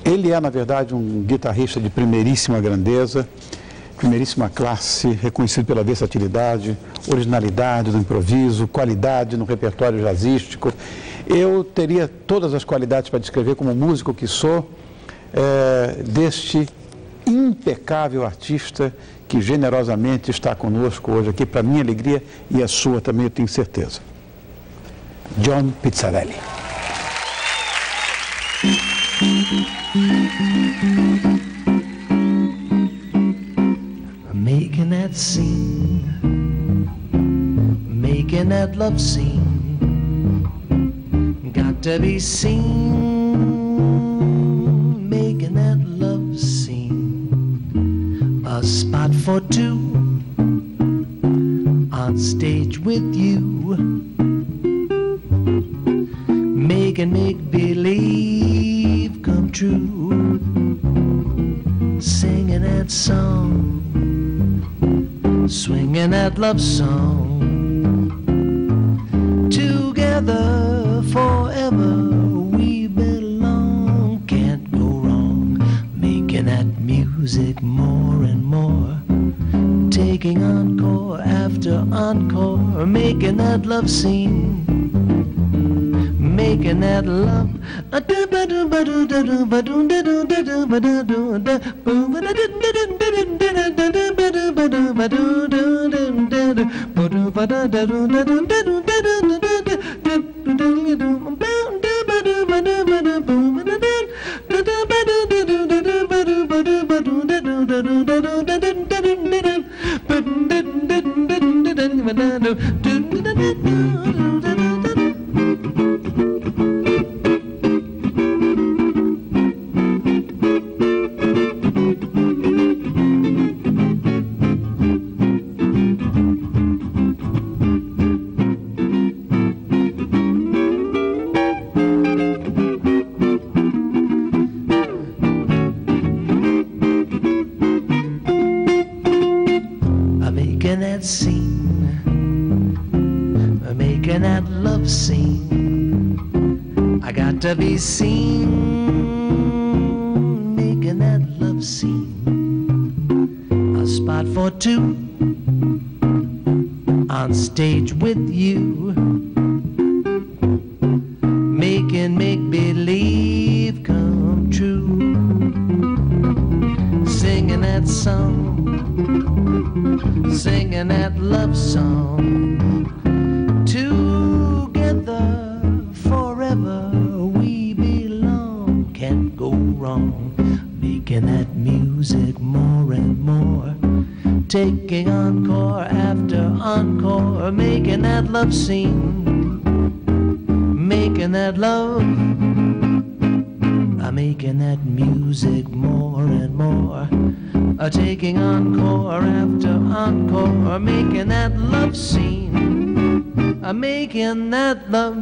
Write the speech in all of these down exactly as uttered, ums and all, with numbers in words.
Ele é, na verdade, um guitarrista de primeiríssima grandeza, primeiríssima classe, reconhecido pela versatilidade, originalidade do improviso, qualidade no repertório jazzístico. Eu teria todas as qualidades para descrever como músico que sou, é, deste impecável artista que generosamente está conosco hoje aqui, para minha alegria e a sua também, eu tenho certeza. John Pizzarelli. Making that scene, making that love scene, got to be seen, making that love scene, a spot for two, on stage with you, making make-believe come true, singing that song, swinging that love song, together forever we belong, can't go wrong, making that music more and more, taking encore after encore, making that love scene, making that love. Making that scene, making that love scene, I got to be seen, making that love scene, a spot for two, on stage with you, making make-believe come true, singing that song, singing that love song, together forever we belong, can't go wrong, making that music more and more, taking encore after encore, making that love scene, making that love, I'm making that music more and more, uh, taking encore after encore, making that love scene, I'm making that love.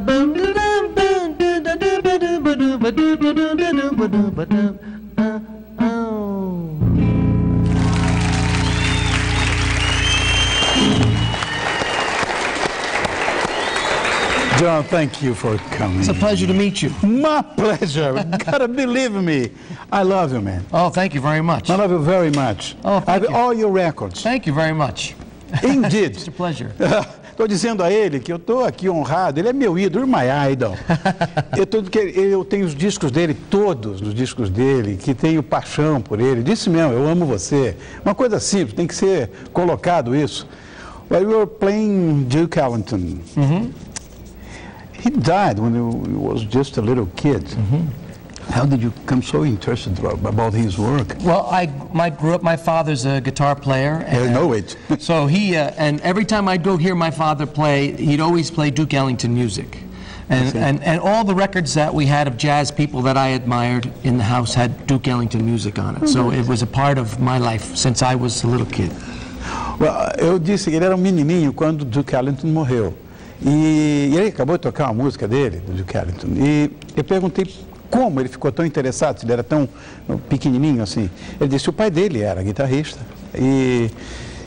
John, thank you for coming. It's a pleasure to meet you. My pleasure. You gotta believe me. I love you, man. Oh, thank you very much. I love you very much. Oh, I have thank you. all your records. Thank you very much. Indeed. It's a pleasure. Estou dizendo a ele que eu estou aqui honrado. Ele é meu ídolo, my idol. eu, tô, eu tenho os discos dele, todos os discos dele, que tenho paixão por ele. Disse mesmo, eu amo você. Uma coisa simples, tem que ser colocado isso. Well, you were playing Duke Ellington. Mm-hmm. He died when he was just a little kid. Mm-hmm. How did you become so interested about his work? Well, I, I grew up, my father's a guitar player. And, I know it. so he, uh, and every time I'd go hear my father play, he'd always play Duke Ellington music. And, and, and all the records that we had of jazz people that I admired in the house had Duke Ellington music on it. So it was a part of my life since I was a little kid. Well, eu disse que ele era um menininho quando Duke Ellington morreu. E, e ele acabou de tocar uma música dele, do Duke Ellington. E eu perguntei como ele ficou tão interessado, se ele era tão pequenininho assim. Ele disse que o pai dele era guitarrista. E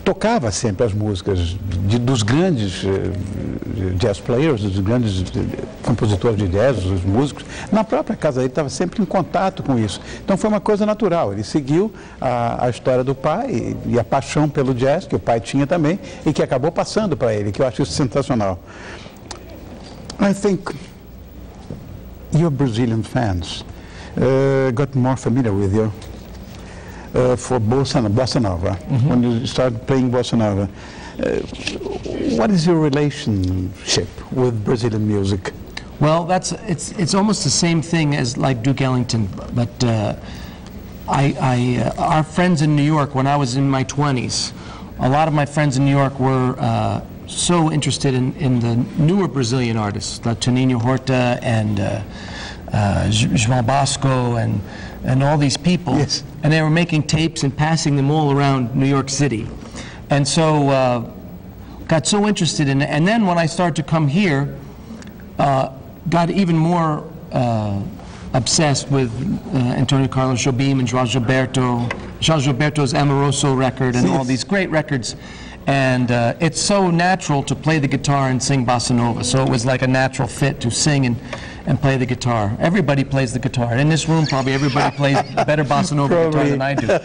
tocava sempre as músicas de, dos grandes uh, jazz players, dos grandes compositores de jazz, os músicos. Na própria casa dele estava sempre em contato com isso. Então foi uma coisa natural. Ele seguiu a, a história do pai e, e a paixão pelo jazz, que o pai tinha também, e que acabou passando para ele, que eu acho isso sensacional. I think your Brazilian fans uh, got more familiar with you Uh, for bossa, bossa nova, mm-hmm. when you started playing bossa nova. Uh, what is your relationship with Brazilian music? Well, that's it's it's almost the same thing as like Duke Ellington, but uh, I, I uh, our friends in New York when I was in my twenties, a lot of my friends in New York were uh, so interested in, in the newer Brazilian artists, like Toninho Horta and uh, uh, João Bosco and and all these people, yes. And they were making tapes and passing them all around New York City, and so uh, got so interested in it. And then when I started to come here, uh, got even more uh, obsessed with uh, Antonio Carlos Jobim and João Gilberto, João Gilberto's Amoroso record, and all these great records. And uh, it's so natural to play the guitar and sing bossa nova, so it was like a natural fit to sing and, and play the guitar. Everybody plays the guitar. In this room, probably everybody plays better bossa nova guitar than I do.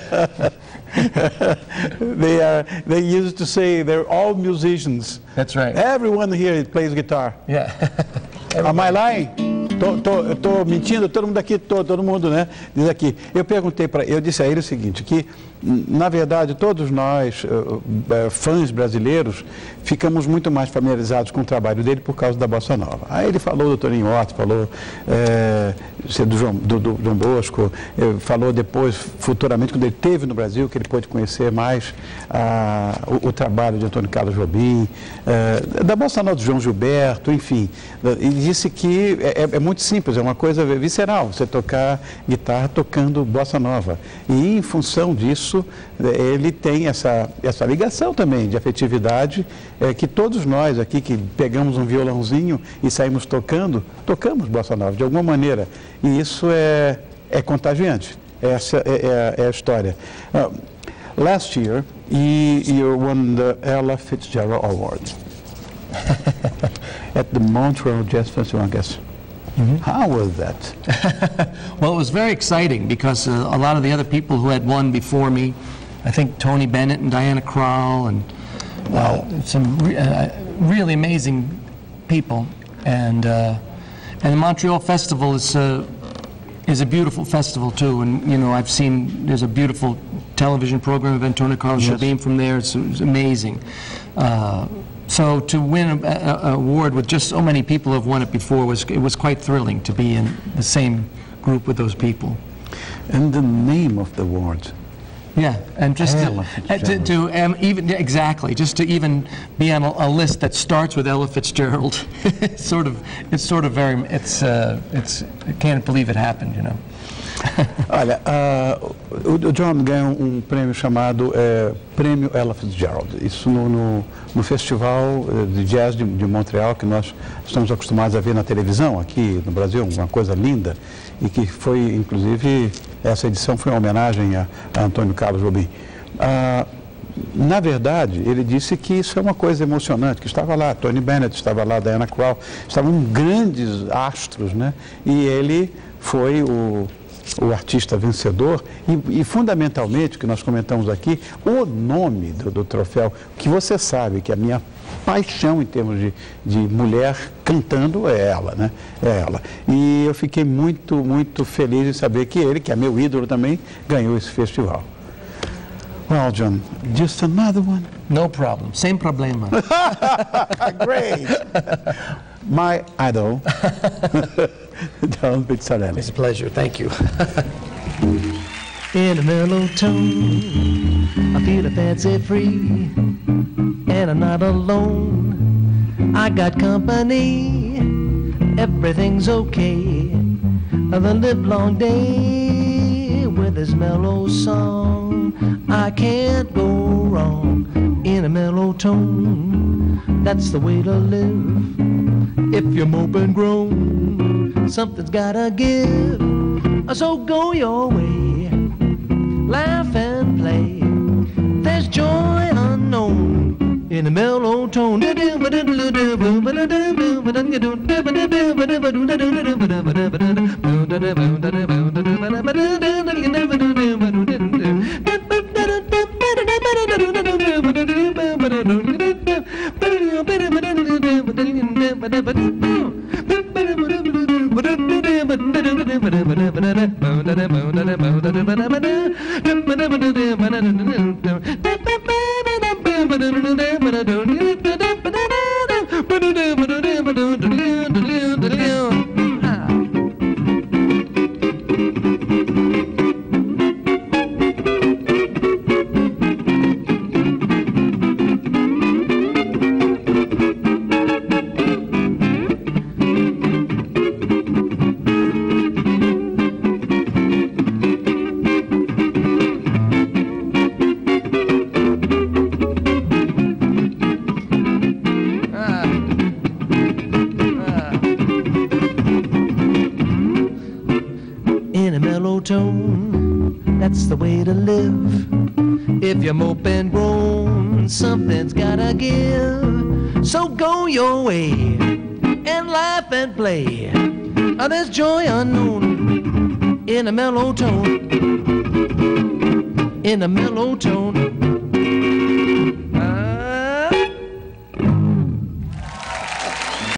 they, are, they used to say they're all musicians. That's right. Everyone here plays guitar. Yeah. Am I lying? Tô, tô, tô mentindo, todo mundo aqui, tô, todo mundo, né, diz aqui. Eu perguntei para eu disse a ele o seguinte, que na verdade todos nós, uh, uh, fãs brasileiros, ficamos muito mais familiarizados com o trabalho dele por causa da bossa nova. Aí ele falou do Toninho Horta, falou é, do, João, do, do João Bosco, falou depois, futuramente, quando ele esteve no Brasil, que ele pôde conhecer mais uh, o, o trabalho de Antônio Carlos Jobim, uh, da bossa nova do João Gilberto, enfim. E disse que é, é muito simples, é uma coisa visceral, você tocar guitarra tocando bossa nova. E em função disso, ele tem essa, essa ligação também de afetividade, é, que todos nós aqui que pegamos um violãozinho e saímos tocando, tocamos bossa nova de alguma maneira. E isso é, é contagiante, essa é, é, é a história. Uh, last year, you, you won the Ella Fitzgerald Award at the Montreal Jazz Festival, I guess. Mm-hmm. How was that? Well, it was very exciting because uh, a lot of the other people who had won before me, I think Tony Bennett and Diana Krall and uh, some re uh, really amazing people, and uh, and the Montreal Festival is uh, is a beautiful festival too. And you know, I've seen there's a beautiful television program of Antonio Carlos yes. Jobim from there. It's, it's amazing. Uh, So to win an award with just so many people who have won it before, was it was quite thrilling to be in the same group with those people. And the name of the award? Yeah, and just Ella to, to, to um, even exactly just to even be on a, a list that starts with Ella Fitzgerald, it's sort of it's sort of very it's uh, it's I can't believe it happened, you know. Olha, uh, o John ganhou um prêmio chamado é, Prêmio Ella Fitzgerald. Isso no, no, no Festival de Jazz de, de Montreal, que nós estamos acostumados a ver na televisão aqui no Brasil, uma coisa linda, e que foi, inclusive, essa edição foi uma homenagem a, a Antônio Carlos Jobim. Uh, na verdade, ele disse que isso é uma coisa emocionante, que estava lá, Tony Bennett estava lá, Diana Krall, estavam grandes astros, né? E ele foi o o artista vencedor e, e fundamentalmente, que nós comentamos aqui, o nome do, do troféu, que você sabe que a minha paixão em termos de, de mulher cantando é ela, né? É ela. E eu fiquei muito, muito feliz em saber que ele, que é meu ídolo também, ganhou esse festival. Well, John, just another one? No problem. Same problema. Great. My idol, John Pizzarelli. It's a pleasure. Thank you. In a mellow tone, I feel a fancy free, and I'm not alone. I got company, everything's okay. The livelong day with this mellow song, I can't go wrong. In a mellow tone, that's the way to live. If you're mope and groan, something's gotta give. So go your way, laugh and play. There's joy unknown. in a mellow tone. In a mellow tone, that's the way to live. If you mope and groan, something's gotta give. So go your way and laugh and play. Oh, there's joy unknown in a mellow tone. In a mellow tone.